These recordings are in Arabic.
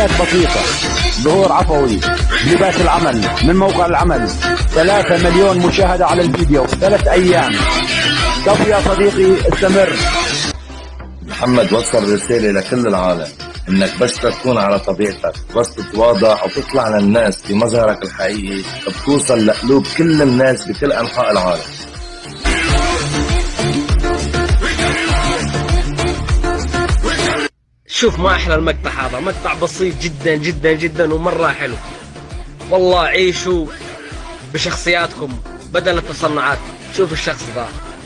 مكالمات بسيطة. ظهور عفوي بلباس العمل من موقع العمل. 3 مليون مشاهدة على الفيديو 3 أيام. طب يا صديقي استمر. محمد وصل رسالة لكل العالم انك بس تكون على طبيعتك، بس تتواضع وتطلع للناس بمظهرك الحقيقي، بتوصل لقلوب كل الناس بكل انحاء العالم. شوف ما احلى المقطع هذا، مقطع بسيط جدا جدا جدا ومرة حلو. والله عيشوا بشخصياتكم بدل التصنعات. شوف الشخص ذا.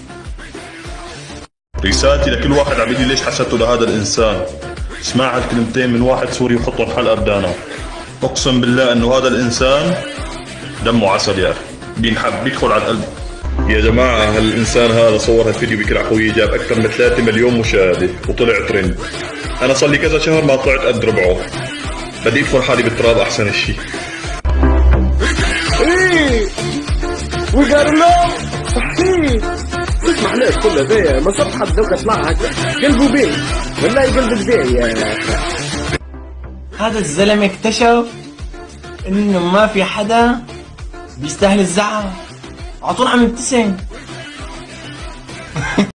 رسالتي لكل واحد عم يقول لي ليش حسدته لهذا الانسان، اسمع هالكلمتين من واحد سوري وحطهم حلقة بدانا. اقسم بالله انه هذا الانسان دمه عسل يا اخي، بينحب بيدخل على القلب. يا جماعة هالإنسان هذا صور هالفيديو بكل عفوية، جاب أكثر من 3 مليون مشاهدة وطلع ترند. أنا صار لي كذا شهر ما طلعت قد ربعه، بدي أدفن حالي بالتراب أحسن شيء. إيه وقالوا صحيح اسمع ليش كله ذي ما صرت حد لو كسمعها قلبه بيه والله قلبك بيه يا هذا الزلمة اكتشف إنه ما في حدا بيستاهل الزعل، على طول عم يبتسم.